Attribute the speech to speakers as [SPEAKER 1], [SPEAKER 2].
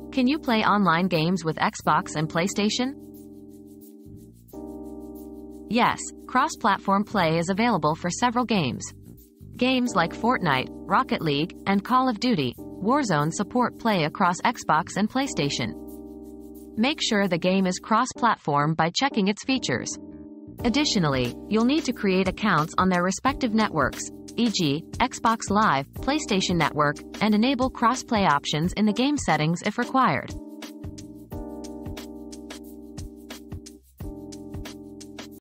[SPEAKER 1] Can you play online games with Xbox and PlayStation? Yes, cross-platform play is available for several games. Games like Fortnite, Rocket League, and Call of Duty, Warzone support play across Xbox and PlayStation. Make sure the game is cross-platform by checking its features. Additionally, you'll need to create accounts on their respective networks, e.g., Xbox Live, PlayStation Network, and enable cross-play options in the game settings if required.